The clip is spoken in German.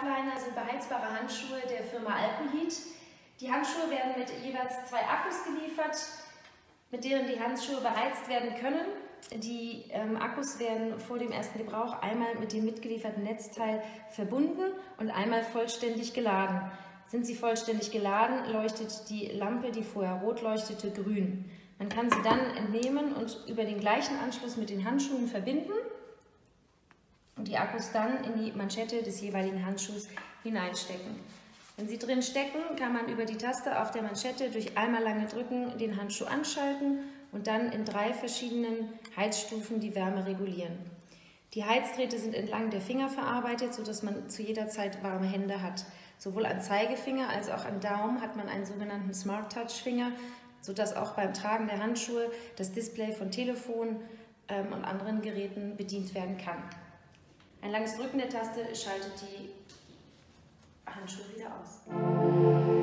Alpaliner sind beheizbare Handschuhe der Firma Alpenheat. Die Handschuhe werden mit jeweils 2 Akkus geliefert, mit denen die Handschuhe beheizt werden können. Die Akkus werden vor dem ersten Gebrauch einmal mit dem mitgelieferten Netzteil verbunden und einmal vollständig geladen. Sind sie vollständig geladen, leuchtet die Lampe, die vorher rot leuchtete, grün. Man kann sie dann entnehmen und über den gleichen Anschluss mit den Handschuhen verbinden und die Akkus dann in die Manschette des jeweiligen Handschuhs hineinstecken. Wenn sie drin stecken, kann man über die Taste auf der Manschette durch einmal lange Drücken den Handschuh anschalten und dann in 3 verschiedenen Heizstufen die Wärme regulieren. Die Heizdrähte sind entlang der Finger verarbeitet, sodass man zu jeder Zeit warme Hände hat. Sowohl am Zeigefinger als auch am Daumen hat man einen sogenannten Smart Touch Finger, sodass auch beim Tragen der Handschuhe das Display von Telefon und anderen Geräten bedient werden kann. Ein langes Drücken der Taste schaltet die Handschuhe wieder aus.